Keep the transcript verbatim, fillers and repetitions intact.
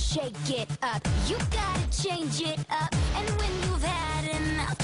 shake it up. You gotta change it up. And when you've had enough,